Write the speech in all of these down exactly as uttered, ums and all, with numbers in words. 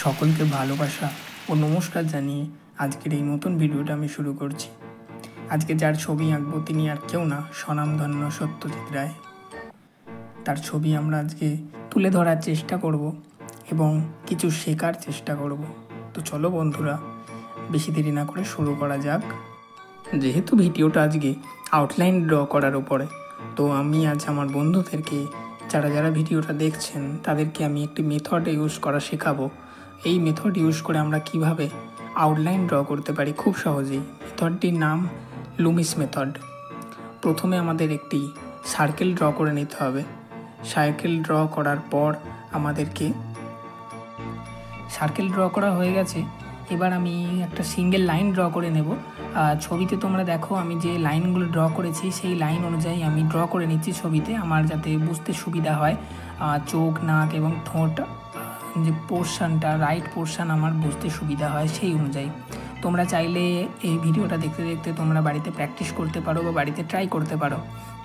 সকলকে ভালোবাসা ও নমস্কার জানিয়ে আজকের এই নতুন ভিডিওটা আমি শুরু করছি। আজকে যার ছবি আঁকবো তিনি আর কেউ না, স্বনামধন্য সত্যজিৎ রায়। তার ছবি আমরা আজকে তুলে ধরার চেষ্টা করব এবং কিছু শেখার চেষ্টা করব। তো চলো বন্ধুরা, বেশি দেরি না করে শুরু করা যাক। যেহেতু ভিডিওটা আজকে আউটলাইন ড্র করার উপরে, তো আমি আজ আমার বন্ধুদেরকে, যারা যারা ভিডিওটা দেখছেন তাদেরকে আমি একটি মেথড ইউজ করা শেখাবো। এই মেথড ইউজ করে আমরা কিভাবে আউটলাইন ড্র করতে পারি খুব সহজেই। মেথডটির নাম লুমিস মেথড। প্রথমে আমাদের একটি সার্কেল ড্র করে নিতে হবে। সার্কেল ড্র করার পর আমাদেরকে সার্কেল ড্র করা হয়ে গেছে, এবার আমি একটা সিঙ্গেল লাইন ড্র করে নেব। ছবিতে তোমরা দেখো আমি যে লাইনগুলো ড্র করেছি সেই লাইন অনুযায়ী আমি ড্র করে নিচ্ছি ছবিতে, আমার যাতে বুঝতে সুবিধা হয়। চোখ, নাক এবং ঠোঁট যে পোর্শনটা, রাইট পোর্শন আমার বুঝতে সুবিধা হয় সেই অনুযায়ী। তোমরা চাইলে এই ভিডিওটা দেখতে দেখতে তোমরা বাড়িতে প্র্যাকটিস করতে পারো বা বাড়িতে ট্রাই করতে পারো।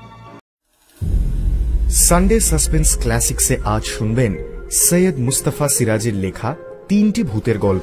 সানডে সাসপেন্স ক্লাসিক্সে আজ শুনবেন সৈয়দ মুস্তাফা সিরাজের লেখা তিনটি ভূতের গল্প।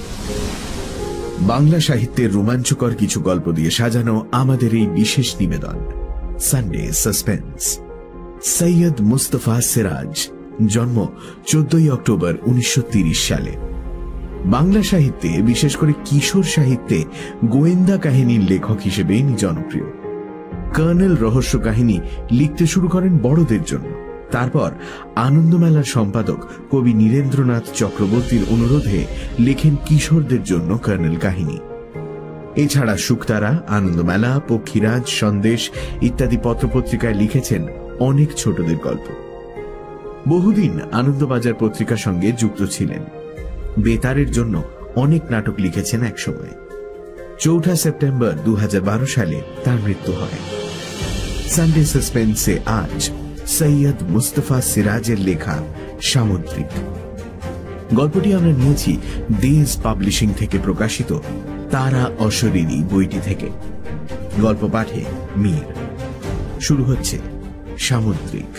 বাংলা সাহিত্যের রোমাঞ্চকর কিছু গল্প দিয়ে সাজানো আমাদের এই বিশেষ নিবেদন সানডে সাসপেন্স। সৈয়দ মুস্তাফা সিরাজ, জন্ম চোদ্দই অক্টোবর উনিশশো তিরিশ সালে। বাংলা সাহিত্যে, বিশেষ করে কিশোর সাহিত্যে গোয়েন্দা কাহিনীর লেখক হিসেবে ইনি জনপ্রিয়। কর্নেল রহস্য কাহিনী লিখতে শুরু করেন বড়দের জন্য। তারপর আনন্দমেলার সম্পাদক কবি নীরেন্দ্রনাথ চক্রবর্তীর অনুরোধে লেখেন কিশোরদের জন্য কর্নেল কাহিনী। এছাড়া শুকতারা, আনন্দমেলা, পক্ষীরাজ, সন্দেশ ইত্যাদি পত্রপত্রিকায় লিখেছেন অনেক ছোটদের গল্প। বহুদিন আনন্দবাজার পত্রিকার সঙ্গে যুক্ত ছিলেন। বেতারের জন্য অনেক নাটক লিখেছেন একসময়। চৌঠা সেপ্টেম্বর দু হাজার বারো সালে তার মৃত্যু হয়। সানডে সাসপেন্সে আজ সৈয়দ মুস্তাফা সিরাজের লেখা সামুদ্রিক। গল্পটি আমরা নিয়েছি দেশ পাবলিশিং থেকে প্রকাশিত তারা অশরীরী বইটি থেকে। গল্প পাঠে মীর। শুরু হচ্ছে সামুদ্রিক।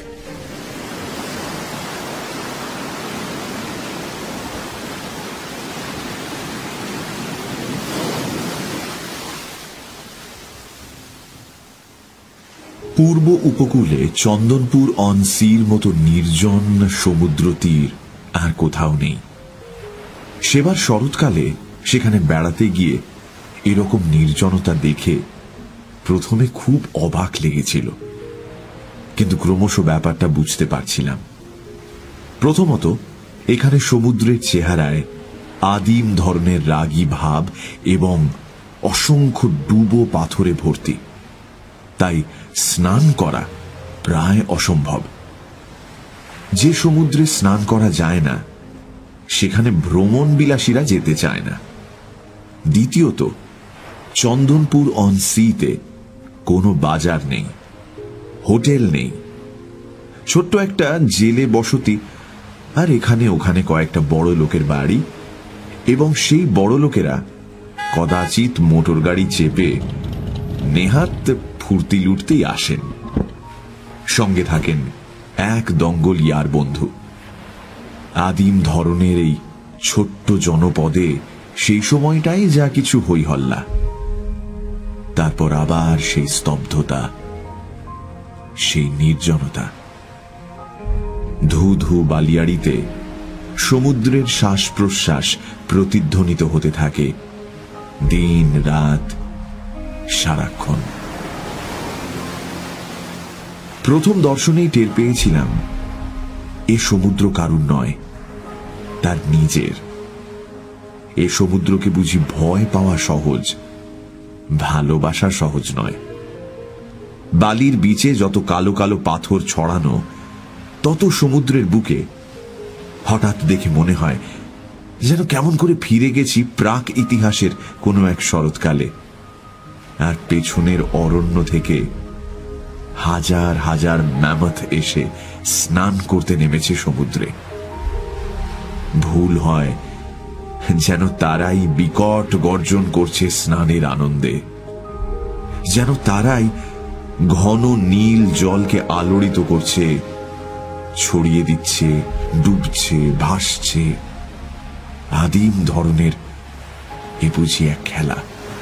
পূর্ব উপকূলে চন্দনপুর অন সির মতো নির্জন সমুদ্র তীর আর কোথাও নেই। সেবার শরৎকালে সেখানে বেড়াতে গিয়ে এরকম নির্জনতা দেখে প্রথমে খুব অবাক লেগেছিল, কিন্তু ক্রমশ ব্যাপারটা বুঝতে পারছিলাম। প্রথমত, এখানে সমুদ্রের চেহারায় আদিম ধরনের রাগী ভাব এবং অসংখ্য ডুবো পাথরে ভর্তি, তাই স্নান করা প্রায় অসম্ভব। যে সমুদ্রে স্নান করা যায় না সেখানে ভ্রমণ বিলাসীরা যেতে চায় না। দ্বিতীয়ত, চন্দনপুর অন সিতে কোনো বাজার নেই, হোটেল নেই, ছোট্ট একটা জেলে বসতি, আর এখানে ওখানে কয়েকটা বড় লোকের বাড়ি, এবং সেই বড় লোকেরা কদাচিৎ মোটর গাড়ি চেপে নেহাত ফুর্তি লুটতেই আসেন। সঙ্গে থাকেন এক দঙ্গল ইয়ার বন্ধু। আদিম ধরনের এই ছোট্ট জনপদে সেই সময়টাই যা কিছু হই হল্লা, তারপর আবার সেই স্তব্ধতা, সেই নির্জনতা। ধু ধু বালিয়াড়িতে সমুদ্রের শ্বাস প্রশ্বাস প্রতিধ্বনিত হতে থাকে দিন রাত সারাক্ষণ। প্রথম দর্শনেই টের পেয়েছিলাম এ সমুদ্র কারুর নয়, তার নিজের। এ সমুদ্রকে বুঝি ভয় পাওয়া সহজ, ভালোবাসা সহজ নয়। বালির বিচে যত কালো কালো পাথর ছড়ানো, তত সমুদ্রের বুকে হঠাৎ দেখে মনে হয় যেন কেমন করে ফিরে গেছি প্রাক ইতিহাসের কোনো এক শরৎকালে, আর পেছনের অরণ্য থেকে হাজার হাজার ম্যামথ এসে স্নান করতে নেমেছে সমুদ্রে। ভুল হয় যেন তারাই বিকট গর্জন করছে স্নানের আনন্দে, যেন তারাই ঘন নীল জলকে আলোড়িত করছে, ছড়িয়ে দিচ্ছে, ডুবছে, ভাসছে। আদিম ধরনের এ বুঝি এক খেলা।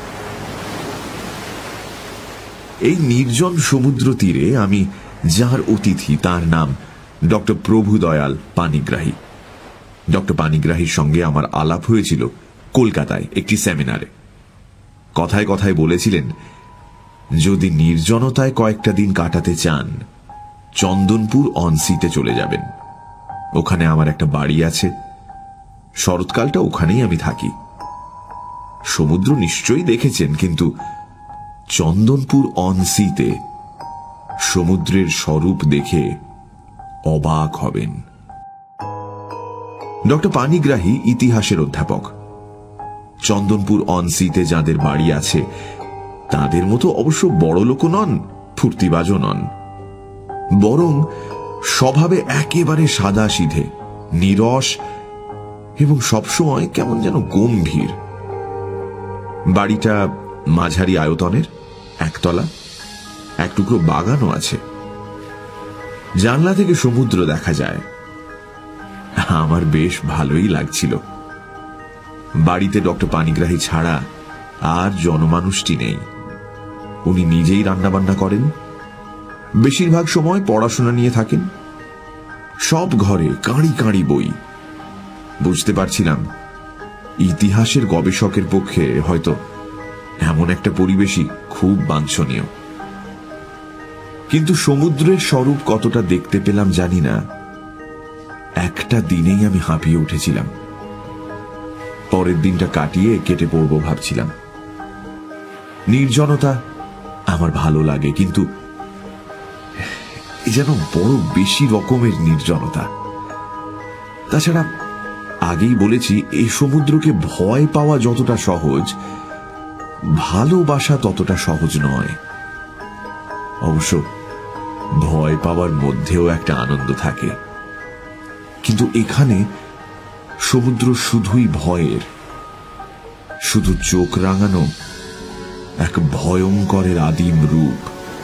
এই নির্জন সমুদ্র তীরে আমি যার অতিথি তার নাম ডক্টর প্রভুদয়াল পানিগ্রাহী। ডক্টর পানিগ্রাহীর সঙ্গে আমার আলাপ হয়েছিল কলকাতায় একটি সেমিনারে। কথায় কথায় বলেছিলেন, যদি নির্জনতায় কয়েকটা দিন কাটাতে চান চন্দনপুর অনসিতে চলে যাবেন। ওখানে আমার একটা বাড়ি আছে, শরৎকালটা ওখানেই আমি থাকি। সমুদ্র নিশ্চয়ই দেখেছেন, কিন্তু চন্দনপুর অনসিতে সমুদ্রের স্বরূপ দেখে অবাক হবেন। ডক্টর পানিগ্রাহী ইতিহাসের অধ্যাপক। চন্দনপুর অনসিতে যাদের বাড়ি আছে তাদের মতো অবশ্য বড় লোক নন, ফুর্তিবাজও নন, বরং স্বভাবে একেবারে সাদা সিধে, নিরস এবং সবসময় কেমন যেন গম্ভীর। বাড়িটা মাঝারি আয়তনের, একতলা, এক টুকরো বাগানও আছে। জানলা থেকে সমুদ্র দেখা যায়। আমার বেশ ভালোই লাগছিল। বাড়িতে ডক্টর পানিগ্রাহী ছাড়া আর জনমানুষটি নেই। উনি নিজেই রান্নাবান্না করেন, বেশিরভাগ সময় পড়াশোনা নিয়ে থাকেন। সব ঘরে কাঁড়ি কাঁড়ি বই। বুঝতে পারছিলাম ইতিহাসের গবেষকের পক্ষে হয়তো এমন একটা পরিবেশই খুব বাঞ্ছনীয়। কিন্তু সমুদ্রের স্বরূপ কতটা দেখতে পেলাম জানি না। একটা দিনেই আমি হাঁপিয়ে উঠেছিলাম। পরের দিনটা কাটিয়ে কেটে পড়ব ভাবছিলাম। নির্জনতা আমার ভালো লাগে, কিন্তু যেন বড় বেশি রকমের নির্জনতা। তাছাড়া আগেই বলেছি, এই সমুদ্রকে ভয় পাওয়া যতটা সহজ, ভালোবাসা ততটা সহজ নয়। অবশ্য ভয় পাওয়ার মধ্যেও একটা আনন্দ থাকে। কিন্তু এখানে সমুদ্র শুধুই ভয়ের, শুধু চোখ রাঙানো এক ভয়ঙ্করের আদিম রূপ।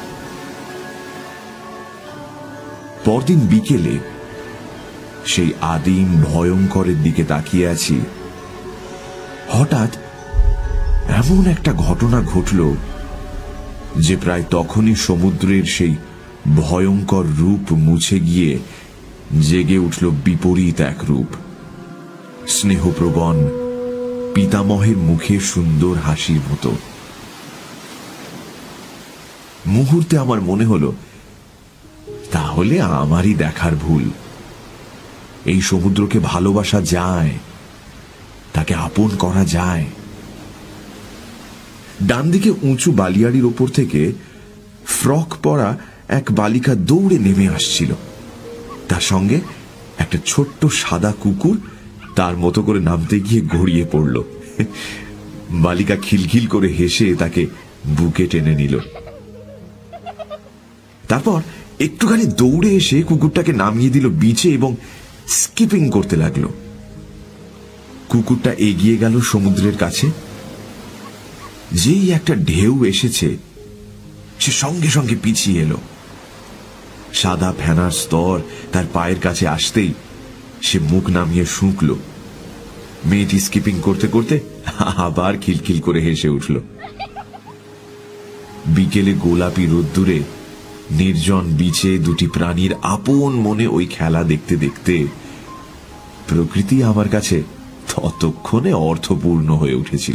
পরদিন বিকেলে সেই আদিম ভয়ঙ্করের দিকে তাকিয়ে আছি। হঠাৎ এমন একটা ঘটনা ঘটল যে প্রায় তখনই সমুদ্রের সেই ভয়ঙ্কর রূপ মুছে গিয়ে জেগে উঠল বিপরীত এক রূপ। স্নেহপ্রবণ পিতামহের মুখে সুন্দর হাসির মতো। মুহূর্তে আমার মনে হলো, তাহলে আমারই দেখার ভুল। এই সমুদ্রকে ভালোবাসা যায়, তাকে আপন করা যায়। ডান দিকে উঁচু বালিয়াড়ির ওপর থেকে ফ্রক পরা এক বালিকা দৌড়ে নেমে আসছিল। তার সঙ্গে একটা ছোট্ট সাদা কুকুর তার মতো করে নামতে গিয়ে গড়িয়ে পড়ল। বালিকা খিলখিল করে হেসে তাকে বুকে টেনে নিল। তারপর একটুখানি দৌড়ে এসে কুকুরটাকে নামিয়ে দিল বিচে এবং স্কিপিং করতে লাগলো। কুকুরটা এগিয়ে গেল সমুদ্রের কাছে। যেই একটা ঢেউ এসেছে, সে সঙ্গে সঙ্গে পিছিয়ে এলো। সাদা ফেনার স্তর তার পায়ের কাছে আসতেই সে মুখ নামিয়ে শুঁকল। মেয়েটি স্কিপিং করতে করতে আবার খিলখিল করে হেসে উঠল। বিকেলে গোলাপি রোদ্দুরে নির্জন বিচে দুটি প্রাণীর আপন মনে ওই খেলা দেখতে দেখতে প্রকৃতি আমার কাছে ততক্ষণে অর্থপূর্ণ হয়ে উঠেছিল।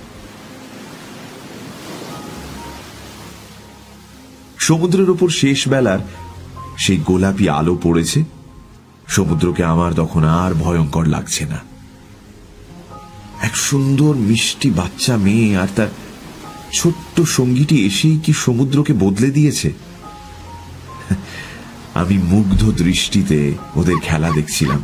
সমুদ্রের ওপর শেষ বেলার সেই গোলাপি আলো পড়েছে। সমুদ্রকে আমার তখন আর ভয়ঙ্কর লাগছে না। এক সুন্দর মিষ্টি বাচ্চা মেয়ে আর তার ছোট্ট সঙ্গীটি এসেই কি সমুদ্রকে বদলে দিয়েছে। আমি মুগ্ধ দৃষ্টিতে ওদের খেলা দেখছিলাম।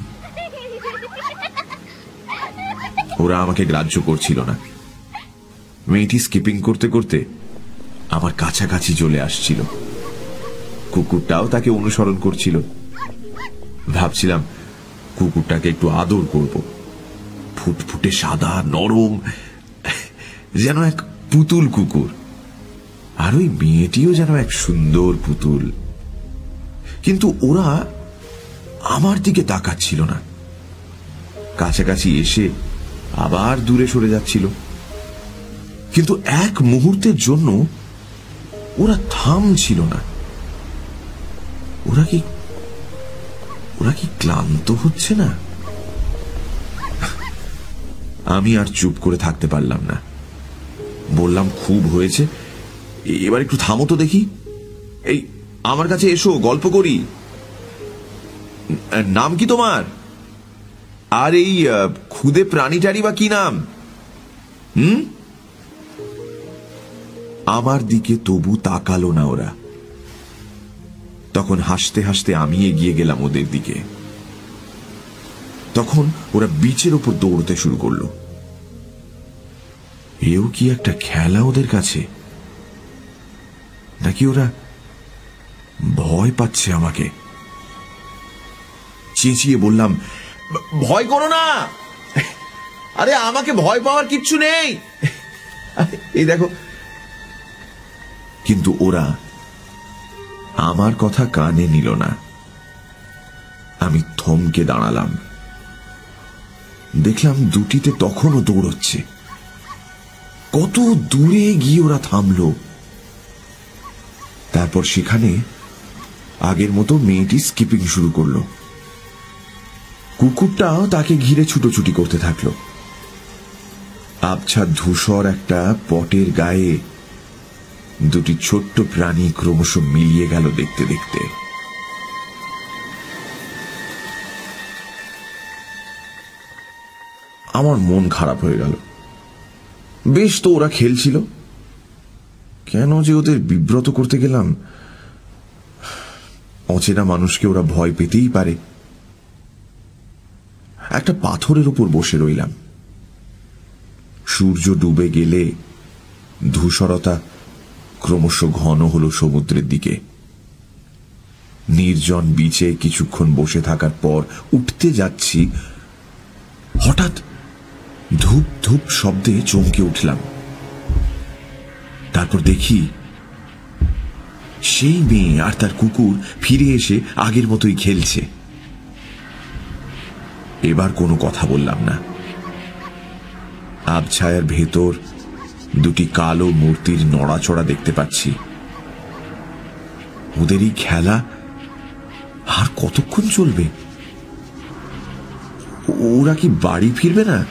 ওরা আমাকে গ্রাহ্য করছিল না। মেয়েটি স্কিপিং করতে করতে আমার কাছাকাছি চলে আসছিল। কুকুরটাও তাকে অনুসরণ করছিল। ভাবছিলাম কুকুরটাকে একটু আদর করব। ফুটফুটে সাদা, নরম, যেন এক পুতুল কুকুর। আর ওই মেয়েটিও যেন এক সুন্দর পুতুল। কিন্তু ওরা আমার দিকে তাকাচ্ছিল না। কাছাকাছি এসে আবার দূরে সরে যাচ্ছিল। কিন্তু এক মুহূর্তের জন্য ওরা থামছিল না। ওরা কি ওরা কি ক্লান্ত হচ্ছে না? আমি আর চুপ করে থাকতে পারলাম না। বললাম, খুব হয়েছে, এবার একটু থামো তো দেখি। এই আমার কাছে এসো, গল্প করি। নাম কি তোমার? আর এই খুদে প্রাণীটারই বা কি নাম? হুম? আমার দিকে তবু তাকালো না ওরা। তখন হাসতে হাসতে আমি এগিয়ে গেলাম ওদের দিকে। তখন ওরা বিচের ওপর দৌড়তে শুরু করলো। এও কি একটা খেলা ওদের কাছে, নাকি ওরা ভয় পাচ্ছে আমাকে? চেঁচিয়ে বললাম, ভয় করো না, আরে আমাকে ভয় পাওয়ার কিচ্ছু নেই, এই দেখো। কিন্তু ওরা আমার কথা কানে নিল না। আমি থমকে দাঁড়ালাম। দেখলাম দুটিতে তখনও দৌড়চ্ছে। কত দূরে গিয়ে ওরা থামলো। তারপর সেখানে আগের মতো মেয়েটি স্কিপিং শুরু করলো। কুকুরটাও তাকে ঘিরে ছুটোছুটি করতে থাকলো। আবছা ধূসর একটা পটের গায়ে দুটি ছোট্ট প্রাণী ক্রমশ মিলিয়ে গেল দেখতে দেখতে। আমার মন খারাপ হয়ে গেল। বেশ তো ওরা খেলছিল, কেন যে ওদের বিব্রত করতে গেলাম? অচেনা মানুষকে ওরা ভয় পেতেই পারে। একটা পাথরের উপর বসে রইলাম। সূর্য ডুবে গেলে ধূসরতা ক্রমশ ঘন হলো সমুদ্রের দিকে। নির্জন বিচে কিছুক্ষণ বসে থাকার পর উঠতে যাচ্ছি, হঠাৎ ধূপ ধূপ শব্দে চমকে উঠলাম। তারপর দেখি সেই মেয়ে আর তার কুকুর ফিরে এসে আগের মতোই খেলছে। এবার কোনো কথা বললাম না। আবছায়ার ভেতর দুটি কালো মূর্তির নড়াচড়া দেখতে পাচ্ছি। ওদেরই খেলা আর কতক্ষণ চলবে? ওরা কি বাড়ি ফিরবে না?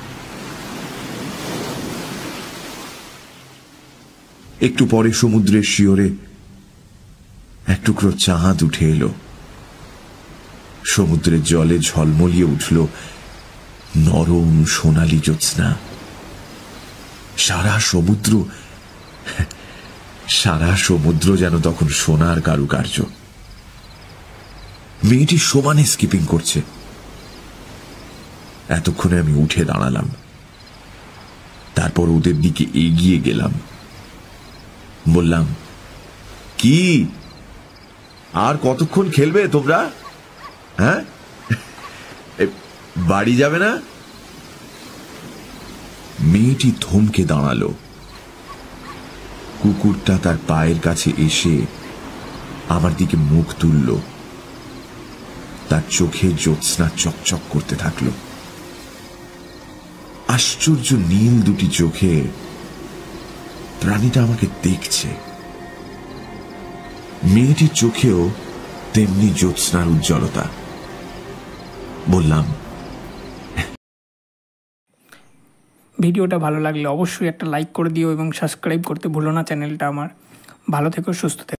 একটু পরে সমুদ্রের শিয়রে এক টুকরো চাঁদ উঠে এলো। সমুদ্রের জলে ঝলমলিয়ে উঠল নরম সোনালী জ্যোৎস্না। সারা সমুদ্র সারা সমুদ্র যেন তখন সোনার কারুকার্য। মেয়েটি সমানে স্কিপিং করছে। এতক্ষণে আমি উঠে দাঁড়ালাম। তারপর ওদের দিকে এগিয়ে গেলাম। বললাম, কি আর কতক্ষণ খেলবে তোমরা? হ্যাঁ, বাড়ি যাবে না? মেয়েটি থমকে দাঁড়ালো। কুকুরটা তার পায়ের কাছে এসে আমার দিকে মুখ তুলল। তার চোখে জ্যোৎস্না চকচক করতে থাকলো। আশ্চর্য নীল দুটি চোখে প্রাণীটা আমাকে দেখছে। মেয়েটির চোখেও তেমনি জ্যোৎস্নার উজ্জ্বলতা। বললাম, ভিডিওটা ভালো লাগলে অবশ্যই একটা লাইক করে দিও এবং সাবস্ক্রাইব করতে ভুলো না চ্যানেলটা আমার। ভালো থেকো, সুস্থ থেকো।